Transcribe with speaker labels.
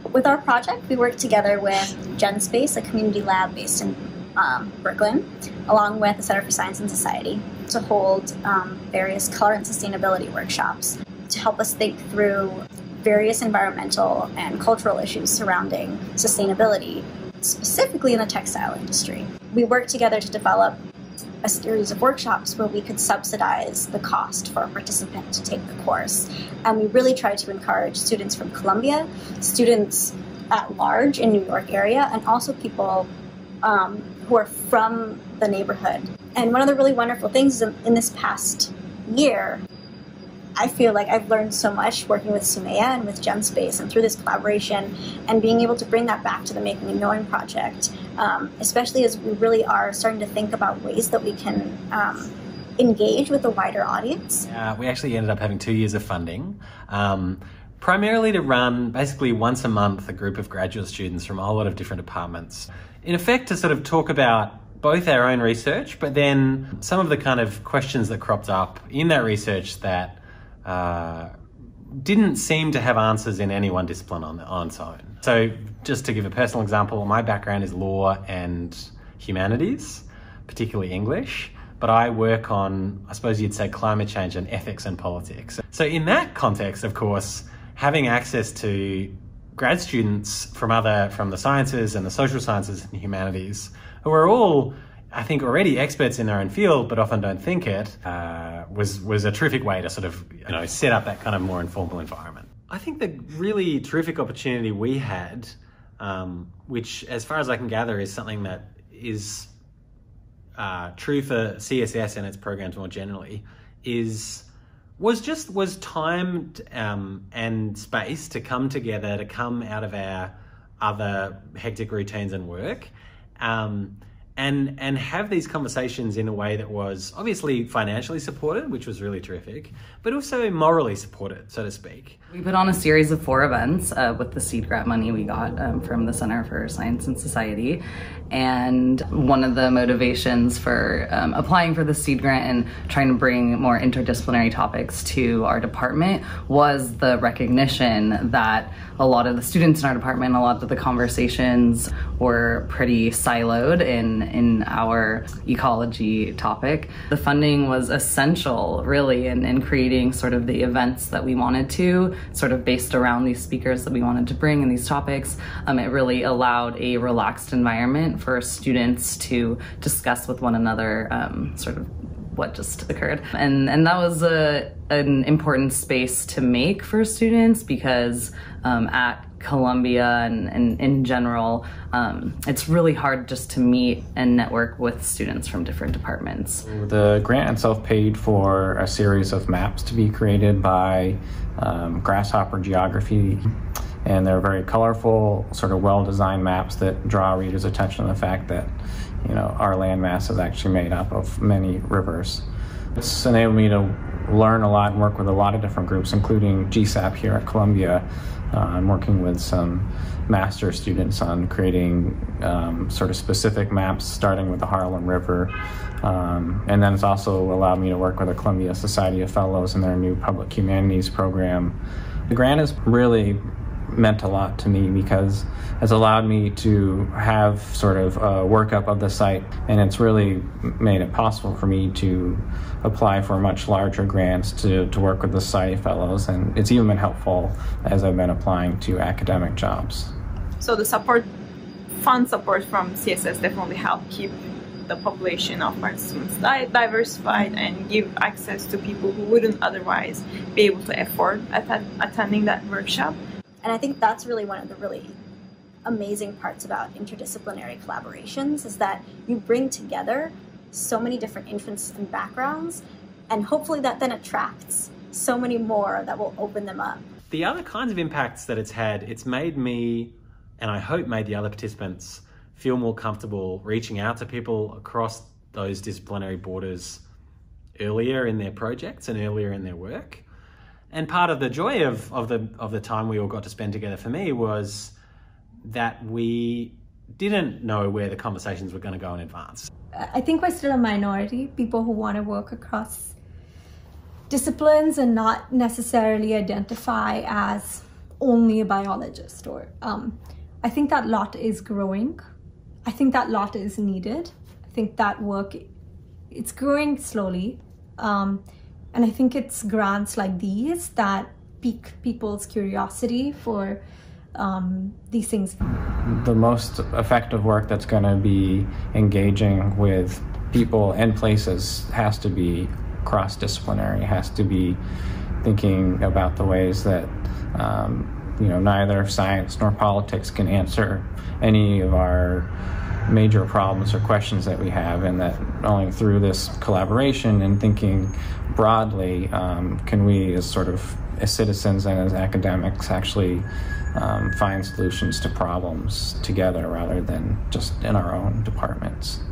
Speaker 1: With our project, we worked together with GenSpace, a community lab based in Brooklyn, along with the Center for Science and Society, to hold various Colorant sustainability workshops to help us think through various environmental and cultural issues surrounding sustainability, specifically in the textile industry. We worked together to develop a series of workshops where we could subsidize the cost for a participant to take the course. And we really tried to encourage students from Columbia, students at large in New York area, and also people who are from the neighborhood. And one of the really wonderful things in this past year, I feel like I've learned so much working with Sumeyye and with GenSpace and through this collaboration, and being able to bring that back to the Making and Knowing project, especially as we really are starting to think about ways that we can engage with a wider audience.
Speaker 2: We actually ended up having 2 years of funding, primarily to run basically once a month a group of graduate students from a whole lot of different departments, in effect to sort of talk about both our own research, but then some of the kind of questions that cropped up in that research that didn't seem to have answers in any one discipline on its own. So just to give a personal example, my background is law and humanities, particularly English, but I work on, I suppose you'd say, climate change and ethics and politics. So in that context, of course, having access to grad students from the sciences and the social sciences and humanities, who are all, I think, already experts in their own field, but often don't think it, was a terrific way to sort of, set up that kind of more informal environment. I think the really terrific opportunity we had, which, as far as I can gather, is something that is true for CSS and its programs more generally, was time and space to come together, to come out of our other hectic routines and work, and have these conversations in a way that was obviously financially supported, which was really terrific, but also morally supported, so to speak.
Speaker 3: We put on a series of 4 events with the seed grant money we got from the Center for Science and Society. And one of the motivations for applying for the seed grant and trying to bring more interdisciplinary topics to our department was the recognition that a lot of the students in our department, a lot of the conversations were pretty siloed in our ecology topic. The funding was essential, really, in creating sort of the events that we wanted to, sort of based around these speakers that we wanted to bring and these topics. It really allowed a relaxed environment for students to discuss with one another sort of what just occurred. And that was an important space to make for students, because at Columbia and in general, it's really hard just to meet and network with students from different departments.
Speaker 4: The grant itself paid for a series of maps to be created by Grasshopper Geography, and they're very colorful, sort of well-designed maps that draw readers' attention to the fact that our landmass is actually made up of many rivers. It's enabled me to learn a lot and work with a lot of different groups, including GSAP here at Columbia. I'm working with some master students on creating sort of specific maps, starting with the Harlem River. And then it's also allowed me to work with the Columbia Society of Fellows in their new Public Humanities program. The grant has really meant a lot to me because it's allowed me to have sort of a workup of the site, and it's really made it possible for me to apply for much larger grants to work with the Society of Fellows, and it's even been helpful as I've been applying to academic jobs.
Speaker 5: So the fund support from CSS definitely helped keep the population of participants diversified and give access to people who wouldn't otherwise be able to afford attending that workshop.
Speaker 1: And I think that's really one of the really amazing parts about interdisciplinary collaborations, is that you bring together so many different interests and backgrounds, and hopefully that then attracts so many more that will open them up.
Speaker 2: The other kinds of impacts that it's had, it's made me, and I hope made the other participants, feel more comfortable reaching out to people across those disciplinary borders earlier in their projects and earlier in their work. And part of the joy of the time we all got to spend together for me was that we didn't know where the conversations were going to go in advance.
Speaker 6: I think we're still a minority, people who want to work across disciplines and not necessarily identify as only a biologist, or I think that lot is growing. I think that lot is needed. I think that work, it's growing slowly. And I think it's grants like these that pique people's curiosity for these things.
Speaker 4: The most effective work that's going to be engaging with people and places has to be cross-disciplinary, has to be thinking about the ways that neither science nor politics can answer any of our major problems or questions that we have, and that only through this collaboration and thinking broadly can we as citizens and as academics actually find solutions to problems together rather than just in our own departments.